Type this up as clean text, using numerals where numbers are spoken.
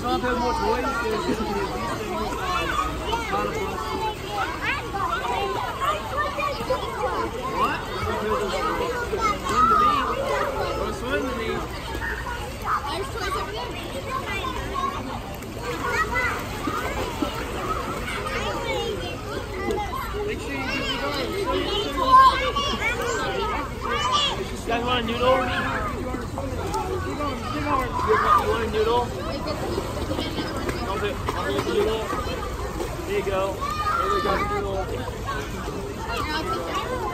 Rob has more toys than these things. Platypus. What? Swim to me. There's toys over there. Make sure you get the doors. You guys want a noodle? You want a noodle? I'll get the noodle. There you go. There we go, the noodle.